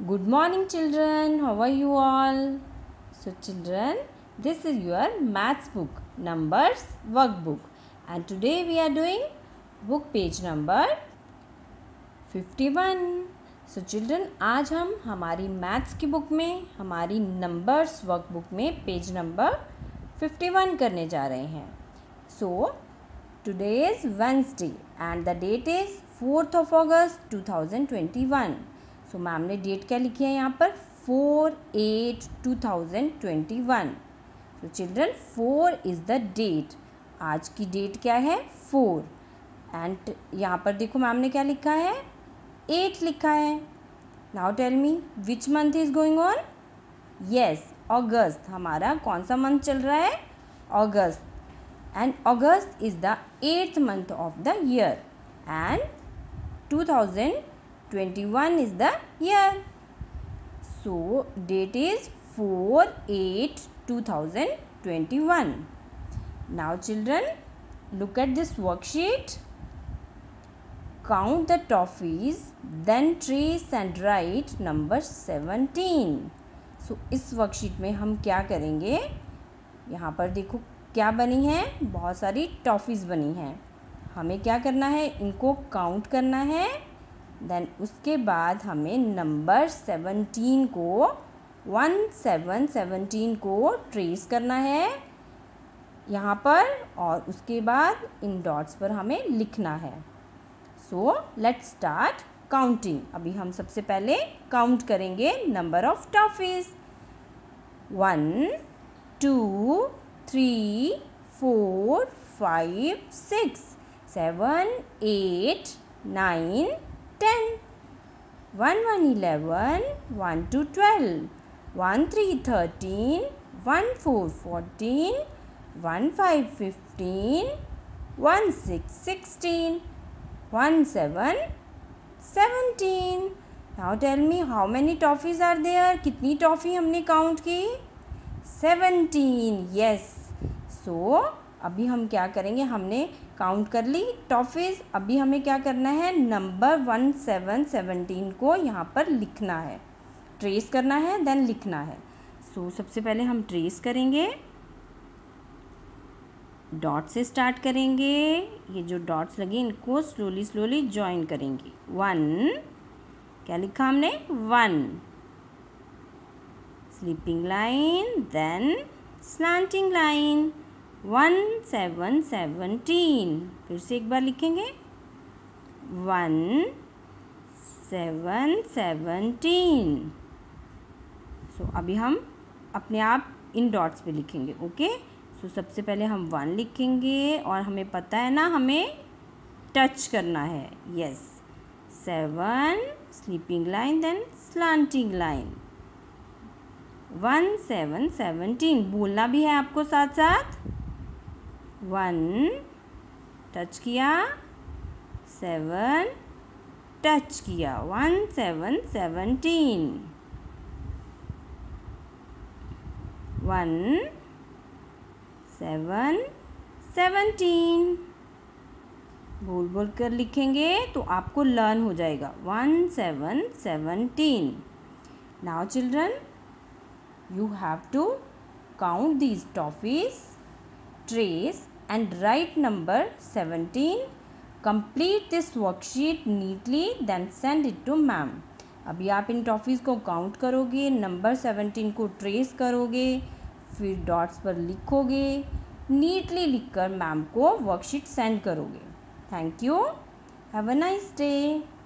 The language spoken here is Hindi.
Good morning children, how are you all? So children, this is your maths book, numbers workbook, and today we are doing book page number 51. So children, आज हम हमारी मैथ्स की बुक में हमारी नंबर्स वर्कबुक में पेज नंबर 51 करने जा रहे हैं. So today is Wednesday and the date is 4th of August 2021. So ma'am ने डेट क्या लिखी है यहाँ पर 4/8/2021. So children 4 is the date. आज की डेट क्या है 4. एंड यहाँ पर देखो मैम ने क्या लिखा है 8 लिखा है. Now tell me which month is going on. Yes, August. हमारा कौन सा मंथ चल रहा है अगस्त. And August is the 8th month of the year and 2021 is the year. So date is 4/8/2021. Now children, look at this worksheet. Count the toffees, then trace and write number 17. So इस वर्कशीट में हम क्या करेंगे, यहाँ पर देखो क्या बनी है, बहुत सारी टॉफ़ीज़ बनी हैं. हमें क्या करना है, इनको काउंट करना है. देन उसके बाद हमें नंबर 17 को 17 को ट्रेस करना है यहाँ पर, और उसके बाद इन डॉट्स पर हमें लिखना है. So let's start counting. अभी हम सबसे पहले काउंट करेंगे number of toffees. 1 2 3 4 5 6 7 8 9 10. 1 1 11 1 2 12 1 3 13 1 4 14 1 5 15 1 6 16 1 7 17. Now tell me how many toffees are there. कितनी टॉफ़ी हमने काउंट की 17. यस. सो अभी हम क्या करेंगे, हमने काउंट कर ली टॉफ़ीज़. अभी हमें क्या करना है, नंबर 17 को यहाँ पर लिखना है, ट्रेस करना है, देन लिखना है. सो सबसे पहले हम ट्रेस करेंगे, डॉट से स्टार्ट करेंगे. ये जो डॉट्स लगे इनको स्लोली स्लोली जॉइन करेंगे. 1 क्या लिखा हमने 1 sleeping line, then slanting line 1 7 17. फिर से एक बार लिखेंगे 1 7 17. सो अभी हम अपने आप इन डॉट्स पे लिखेंगे. ओके. सो सबसे पहले हम 1 लिखेंगे और हमें पता है ना हमें टच करना है. Yes. 7 sleeping line, then slanting line 1 7 17. बोलना भी है आपको साथ साथ. 1 टच किया, 7 टच किया, 1 7 17. 1 7 17. बोल बोल कर लिखेंगे तो आपको लर्न हो जाएगा. 1 7 17. Now children, you have to count these toffees, trace and write number 17. Complete this worksheet neatly, then send it to ma'am. अभी आप इन टॉफ़ीज़ को काउंट करोगे, नंबर 17 को ट्रेस करोगे, फिर डॉट्स पर लिखोगे, नीटली लिखकर मैम को वर्कशीट सेंड करोगे. Thank you. Have a nice day.